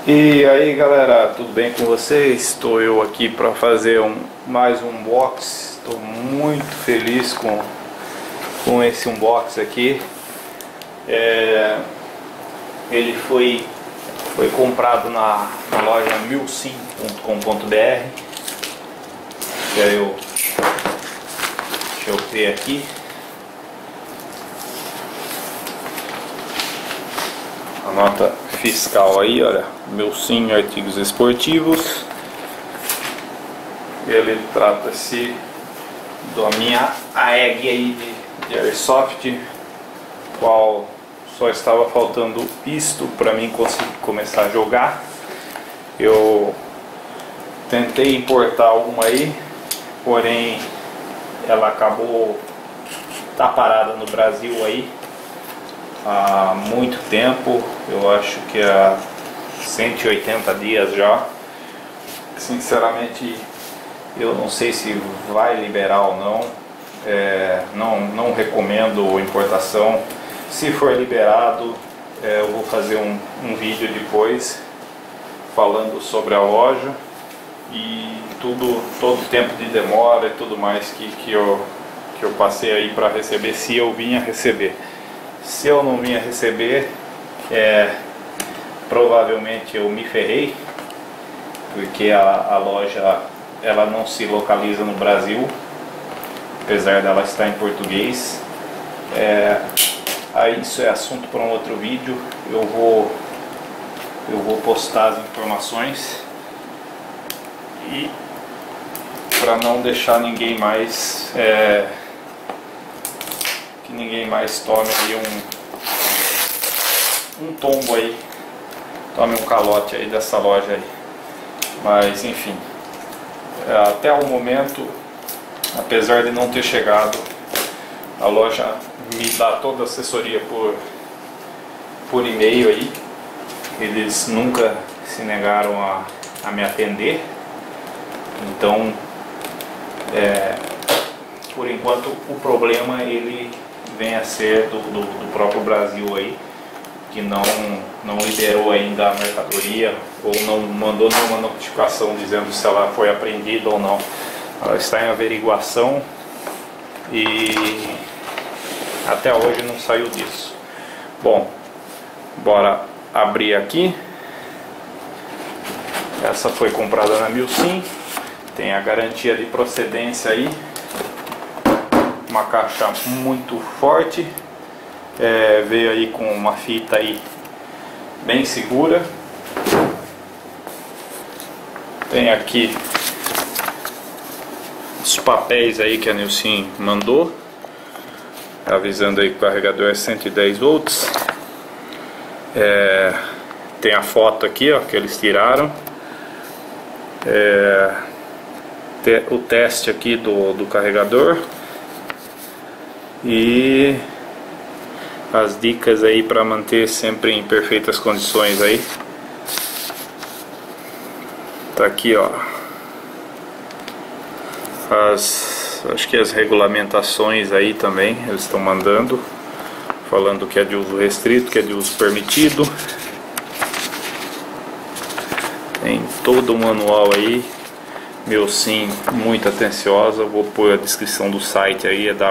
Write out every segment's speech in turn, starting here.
E aí galera, tudo bem com vocês? Estou eu aqui para fazer mais um unboxing. Estou muito feliz com esse unboxing aqui. Ele foi comprado na loja milsim.com.br. Deixa eu ver aqui. A nota fiscal aí, olha, Milsim Artigos Esportivos. Ele trata-se da minha AEG aí de Airsoft, qual só estava faltando isto para mim conseguir começar a jogar. Eu tentei importar uma aí, porém ela acabou parada no Brasil aí há muito tempo. Eu acho que há 180 dias já. Sinceramente eu não sei se vai liberar ou não. Não recomendo importação. Se for liberado, eu vou fazer um vídeo depois falando sobre a loja e todo o tempo de demora e tudo mais que eu passei aí para receber, se eu vinha receber. Se eu não vinha receber, provavelmente eu me ferrei, porque a loja ela não se localiza no Brasil, apesar dela estar em português. Aí isso é assunto para um outro vídeo. Eu vou postar as informações, e para não deixar ninguém mais que ninguém mais tome aí um tombo aí, tome um calote aí dessa loja aí. Mas enfim, até o momento, apesar de não ter chegado, a loja me dá toda a assessoria por e-mail aí. Eles nunca se negaram a me atender. Então, por enquanto, o problema ele vem a ser do próprio Brasil aí, que não liberou ainda a mercadoria, ou não mandou nenhuma notificação dizendo se ela foi apreendida ou não. Ela está em averiguação e até hoje não saiu disso. Bom, bora abrir aqui. Essa foi comprada na Milsim, tem a garantia de procedência aí, uma caixa muito forte, veio aí com uma fita aí bem segura. Tem aqui os papéis aí que a Milsim mandou, avisando aí que o carregador é 110 volts. Tem a foto aqui, ó, que eles tiraram. O teste aqui do carregador e as dicas aí para manter sempre em perfeitas condições aí. Tá aqui, ó, acho que as regulamentações aí também eles estão mandando, falando que é de uso restrito, que é de uso permitido. Tem todo o manual aí. Milsim muito atenciosa. Vou pôr a descrição do site aí, é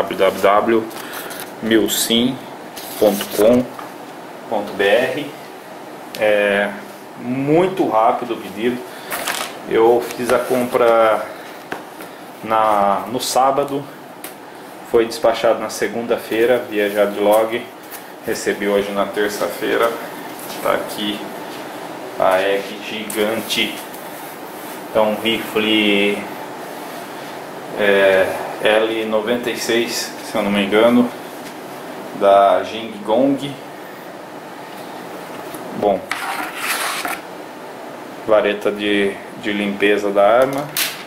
www.milsim.com.br. Muito rápido o pedido. Eu fiz a compra no sábado, foi despachado na segunda-feira via Jadlog, recebi hoje na terça-feira. Tá aqui a AEG gigante. É um rifle L96, se eu não me engano, da Jing Gong. Bom, vareta de limpeza da arma.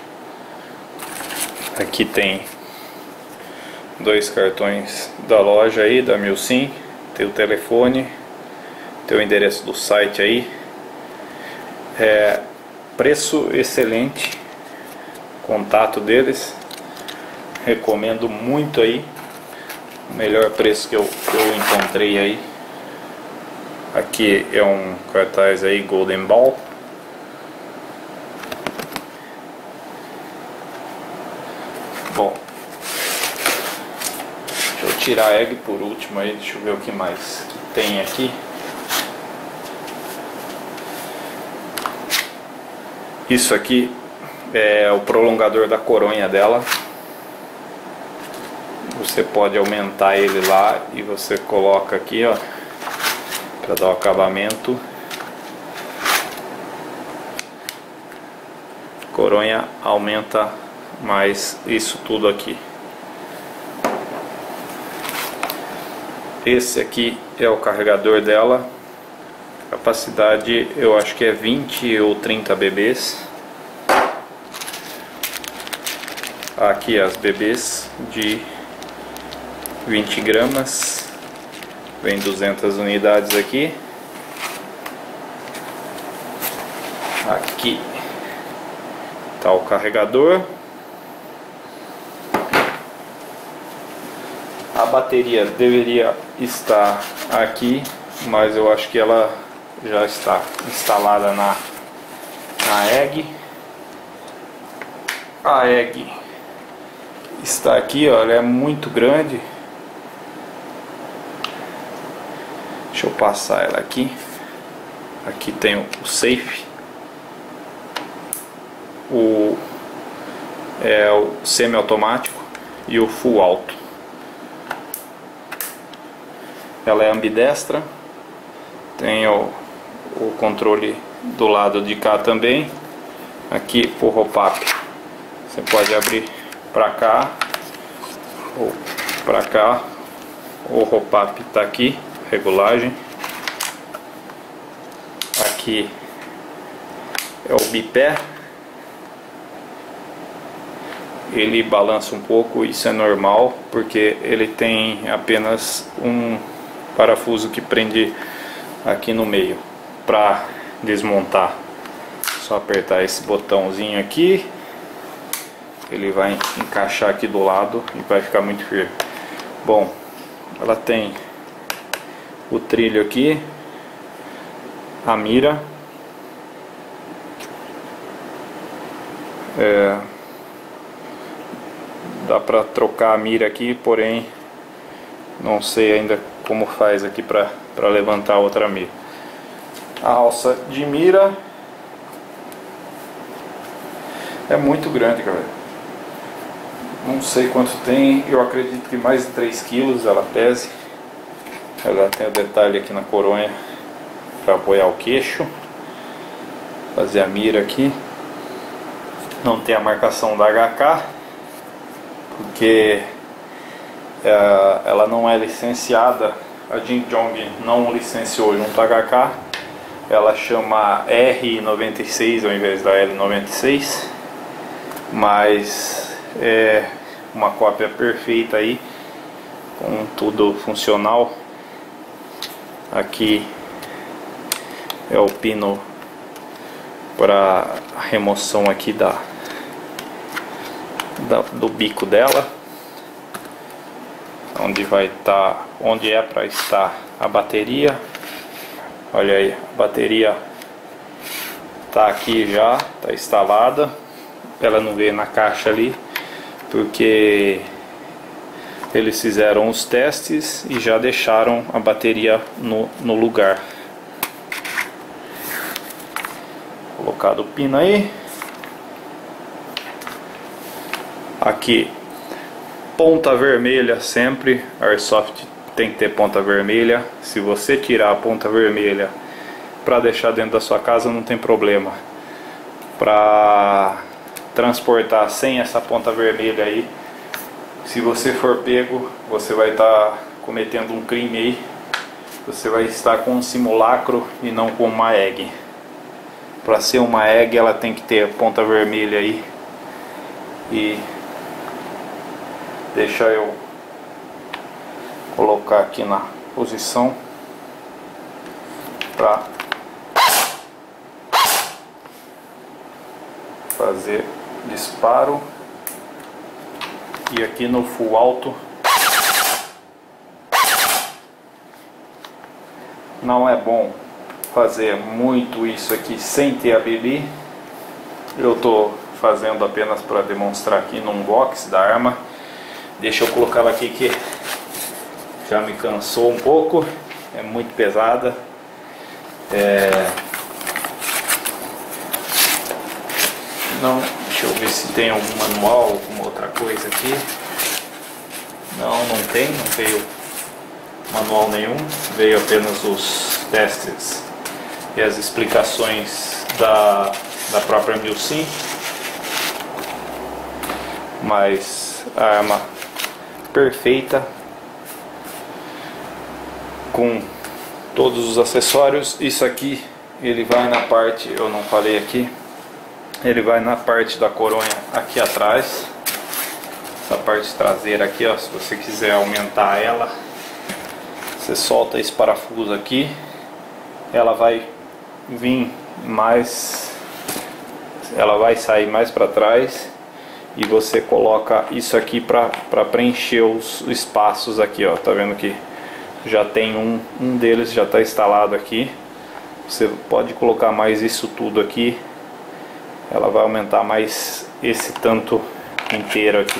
Aqui tem 2 cartões da loja aí, da Milsim. Tem o telefone, tem o endereço do site aí. Preço excelente, contato deles, recomendo muito aí, o melhor preço que eu encontrei aí. Aqui é um cartaz aí Golden Ball. Bom, deixa eu tirar a egg por último aí, deixa eu ver o que mais que tem aqui. Isso aqui é o prolongador da coronha dela. Você pode aumentar ele lá e você coloca aqui, ó, para dar o acabamento. Coronha aumenta mais isso tudo aqui. Esse aqui é o carregador dela. Capacidade eu acho que é 20 ou 30 bebês. Aqui as bebês de 20 gramas. Vem 200 unidades aqui. Aqui está o carregador. A bateria deveria estar aqui, mas eu acho que ela já está instalada na egg. A egg está aqui, ó, ela é muito grande. Deixa eu passar ela aqui. Aqui tem o safe, o semi-automático e o full auto. Ela é ambidestra. Tem o controle do lado de cá também. Aqui o hop-up, você pode abrir para cá ou para cá. O hop-up está aqui, regulagem. Aqui é o bipé. Ele balança um pouco, isso é normal, porque ele tem apenas um parafuso que prende aqui no meio. Para desmontar, só apertar esse botãozinho aqui, ele vai encaixar aqui do lado e vai ficar muito firme. Bom, ela tem o trilho aqui, a mira, dá para trocar a mira aqui, porém não sei ainda como faz aqui para levantar outra mira. A alça de mira é muito grande, galera. Não sei quanto tem, eu acredito que mais de 3 kg ela pese. Ela tem o detalhe aqui na coronha para apoiar o queixo. Fazer a mira aqui. Não tem a marcação da HK, porque ela não é licenciada. A Jin Yong não licenciou junto à HK. Ela chama R96 ao invés da L96, mas é uma cópia perfeita aí, com tudo funcional. Aqui é o pino para remoção aqui do bico dela, onde vai estar, onde é para estar a bateria. Olha aí, a bateria tá aqui já, tá instalada. Ela não veio na caixa ali, porque eles fizeram os testes e já deixaram a bateria no lugar. Colocado o pino aí. Aqui, ponta vermelha sempre. Airsoft tem que ter ponta vermelha. Se você tirar a ponta vermelha para deixar dentro da sua casa, não tem problema. Para transportar sem essa ponta vermelha aí, se você for pego, você vai estar cometendo um crime aí. Você vai estar com um simulacro e não com uma egg. Para ser uma egg, ela tem que ter a ponta vermelha aí. E deixa eu colocar aqui na posição para fazer disparo. E aqui no full auto não é bom fazer muito isso aqui sem ter a BB. Eu estou fazendo apenas para demonstrar aqui no unboxing da arma. Deixa eu colocar ela aqui que já me cansou um pouco, é muito pesada. Não, deixa eu ver se tem algum manual, alguma outra coisa aqui. Não tem, não veio manual nenhum, veio apenas os testes e as explicações da própria Milsim. Mas a arma perfeita, com todos os acessórios. Isso aqui ele vai na parte, eu não falei aqui, ele vai na parte da coronha aqui atrás, essa parte traseira aqui, ó. Se você quiser aumentar ela, você solta esse parafuso aqui, ela vai vir mais, ela vai sair mais para trás, e você coloca isso aqui para preencher os espaços aqui, ó. Tá vendo que já tem um deles já está instalado aqui. Você pode colocar mais isso tudo aqui, ela vai aumentar mais esse tanto inteiro aqui.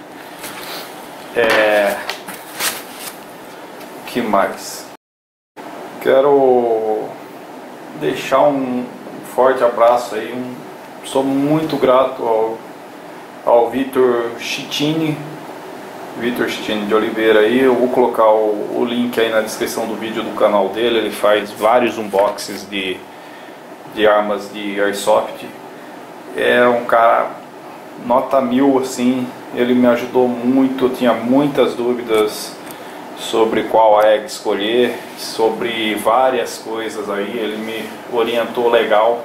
Que mais? Quero deixar um forte abraço aí, sou muito grato ao Vitor Chitini de Oliveira aí. Eu vou colocar o link aí na descrição do vídeo do canal dele. Ele faz vários unboxings de armas de Airsoft. É um cara nota 1000 assim. Ele me ajudou muito, eu tinha muitas dúvidas sobre qual AEG escolher, sobre várias coisas aí, ele me orientou legal.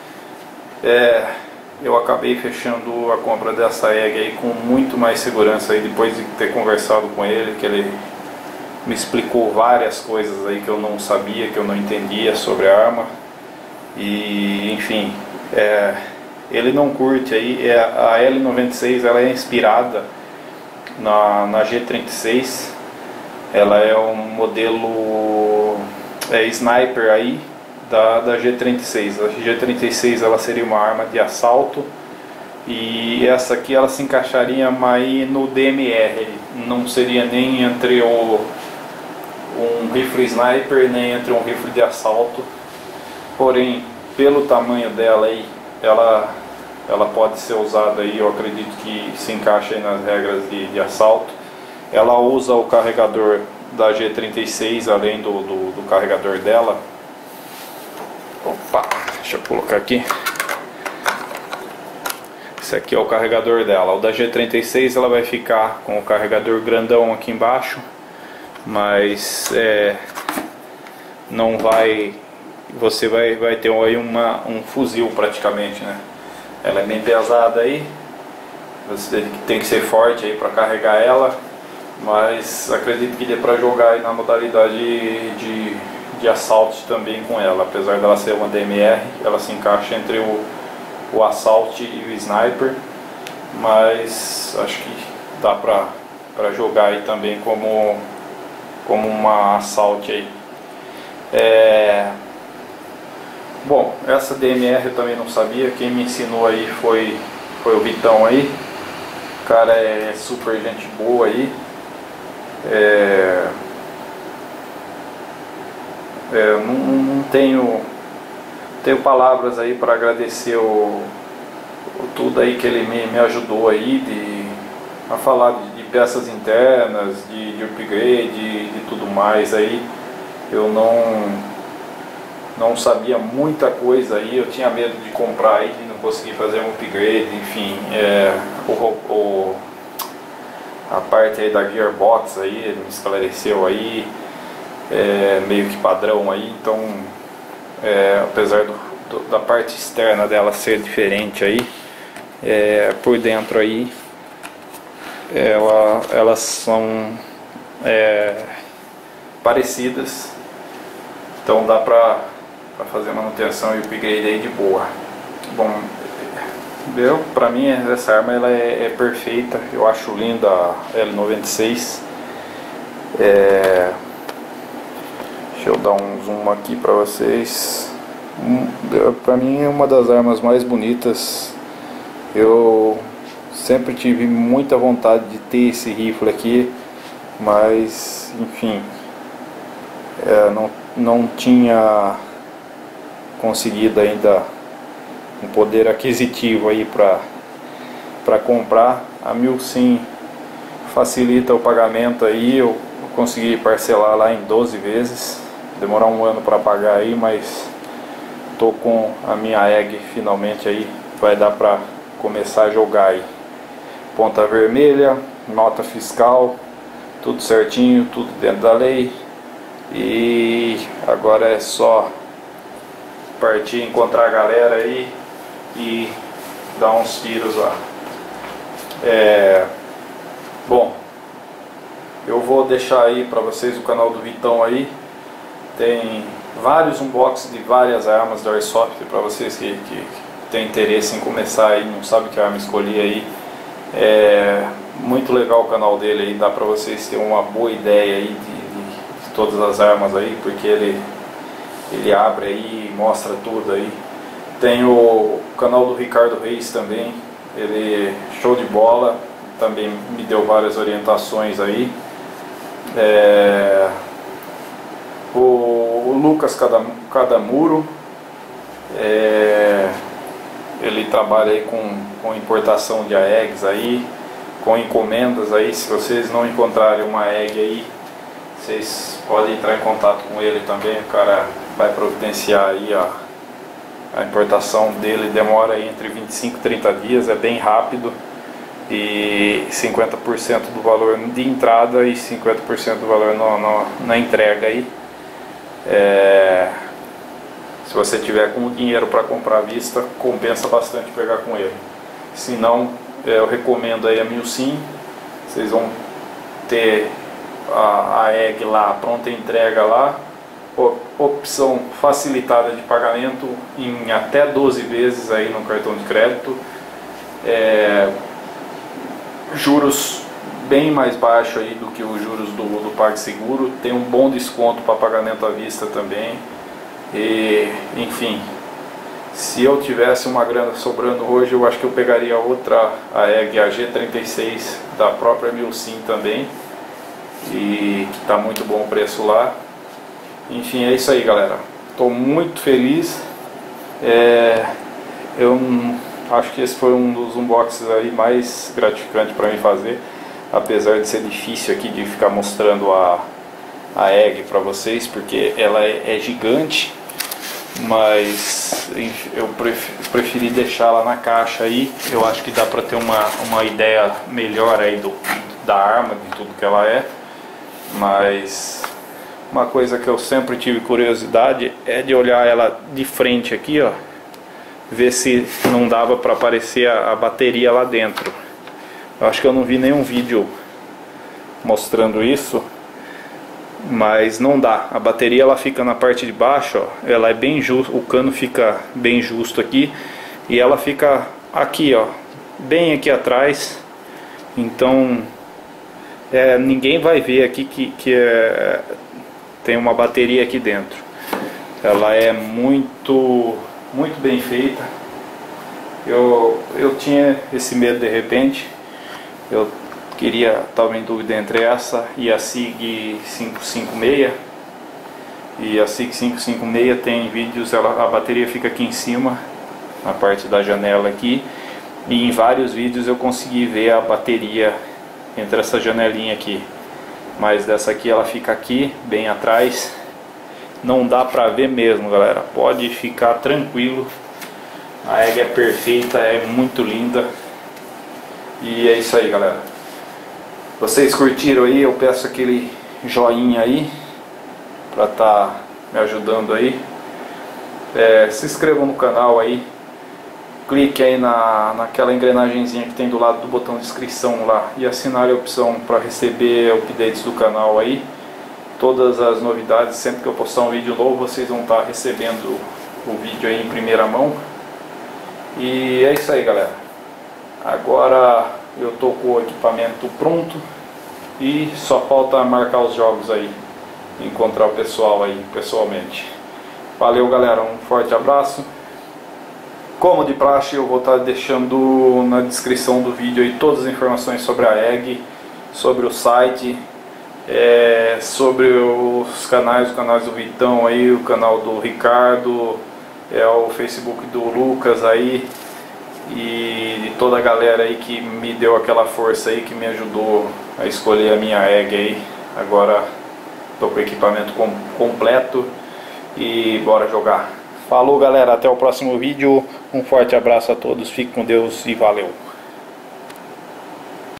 Eu acabei fechando a compra dessa AEG aí com muito mais segurança aí, depois de ter conversado com ele, que ele me explicou várias coisas aí que eu não sabia, que eu não entendia sobre a arma. E enfim, ele não curte aí, a L96 ela é inspirada na G36, ela é um modelo sniper aí da G36. A G36 ela seria uma arma de assalto, e essa aqui ela se encaixaria mais no DMR, não seria nem entre um rifle sniper nem entre um rifle de assalto. Porém, pelo tamanho dela aí, ela pode ser usada aí, eu acredito que se encaixa aí nas regras de assalto. Ela usa o carregador da G36 além do carregador dela. Opa, deixa eu colocar aqui. Esse aqui é o carregador dela. O da G36 ela vai ficar com o carregador grandão aqui embaixo, mas não vai. Você vai ter aí um fuzil praticamente, né? Ela é bem pesada aí. Você tem que ser forte aí para carregar ela, mas acredito que dê para jogar aí na modalidade de assalto também com ela. Apesar dela ser uma DMR, ela se encaixa entre o assalto e o sniper, mas acho que dá para jogar aí também como uma assalto aí. Bom, essa DMR eu também não sabia, quem me ensinou aí foi o Vitão aí. O cara é super gente boa aí. Não tenho palavras aí para agradecer tudo aí que ele me ajudou aí a falar de peças internas, de upgrade, de tudo mais aí. Eu não sabia muita coisa aí, eu tinha medo de comprar aí e não conseguir fazer um upgrade, enfim, a parte aí da gearbox aí, ele me esclareceu aí, meio que padrão aí. Então, apesar da parte externa dela ser diferente aí, por dentro aí, elas são parecidas, então dá pra fazer manutenção e upgrade aí de boa. Bom, pra mim essa arma ela é perfeita, eu acho linda a L96. Deixa eu dar um zoom aqui para vocês. Para mim é uma das armas mais bonitas. Eu sempre tive muita vontade de ter esse rifle aqui, mas enfim, não tinha conseguido ainda um poder aquisitivo aí para comprar. A Milsim facilita o pagamento aí, eu consegui parcelar lá em 12 vezes, demorar um ano para pagar aí, mas tô com a minha EG finalmente aí, vai dar para começar a jogar aí. Ponta vermelha, nota fiscal, tudo certinho, tudo dentro da lei, e agora é só partir, encontrar a galera aí e dar uns tiros lá. Bom, eu vou deixar aí para vocês o canal do Vitão aí, tem vários unboxings de várias armas da Airsoft para vocês que tem interesse em começar aí, não sabe que arma escolher aí. É muito legal o canal dele aí, dá pra vocês terem uma boa ideia aí de todas as armas aí, porque ele abre aí, mostra tudo aí. Tem o canal do Ricardo Reis também, ele show de bola, também me deu várias orientações aí. O Lucas Cadamuro, ele trabalha aí com importação de AEGs aí, com encomendas aí. Se vocês não encontrarem uma AEG aí, vocês podem entrar em contato com ele também. O cara vai providenciar aí a importação dele, demora aí entre 25 e 30 dias, é bem rápido, e 50% do valor de entrada e 50% do valor na entrega aí. Se você tiver com o dinheiro para comprar à vista, compensa bastante pegar com ele. Se não, eu recomendo aí a Milsim. Vocês vão ter a EG lá, pronta entrega lá, opção facilitada de pagamento em até 12 vezes aí no cartão de crédito, juros bem mais baixo aí do que os juros do PagSeguro, tem um bom desconto para pagamento à vista também. E, enfim, se eu tivesse uma grana sobrando hoje, eu acho que eu pegaria outra, a EG AG36 da própria Milsim também, e que está muito bom o preço lá. Enfim, é isso aí, galera, estou muito feliz. Eu acho que esse foi um dos unboxings aí mais gratificantes para mim fazer, apesar de ser difícil aqui de ficar mostrando a EG para vocês, porque ela é gigante, mas eu preferi deixá-la na caixa aí. Eu acho que dá para ter uma ideia melhor aí da arma, de tudo que ela é. Mas uma coisa que eu sempre tive curiosidade é de olhar ela de frente aqui, ó, ver se não dava para aparecer a bateria lá dentro. Eu acho que eu não vi nenhum vídeo mostrando isso, mas não dá. A bateria ela fica na parte de baixo, ó, ela é bem justo, o cano fica bem justo aqui, e ela fica aqui, ó, bem aqui atrás. Então ninguém vai ver aqui que tem uma bateria aqui dentro. Ela é muito bem feita. Eu tinha esse medo de repente. Eu estava em dúvida entre essa e a SIG 556. E a SIG 556 tem vídeos, a bateria fica aqui em cima, na parte da janela aqui. E em vários vídeos eu consegui ver a bateria entre essa janelinha aqui. Mas dessa aqui ela fica aqui, bem atrás. Não dá pra ver mesmo, galera. Pode ficar tranquilo. A EG é perfeita, é muito linda. E é isso aí, galera. Vocês curtiram aí? Eu peço aquele joinha aí pra tá me ajudando aí. Se inscrevam no canal aí. Clique aí naquela engrenagemzinha que tem do lado do botão de inscrição lá e assinar a opção para receber updates do canal aí. Todas as novidades, sempre que eu postar um vídeo novo, vocês vão estar recebendo o vídeo aí em primeira mão. E é isso aí, galera. Agora eu tô com o equipamento pronto e só falta marcar os jogos aí. encontrar o pessoal aí pessoalmente. Valeu, galera, um forte abraço. Como de praxe, eu vou estar deixando na descrição do vídeo aí todas as informações sobre a EG, sobre o site, sobre os canais do Vitão aí, o canal do Ricardo, o Facebook do Lucas aí, e de toda a galera aí que me deu aquela força aí, que me ajudou a escolher a minha EG aí. Agora estou com o equipamento completo e bora jogar. Falou, galera, até o próximo vídeo, um forte abraço a todos, fique com Deus e valeu.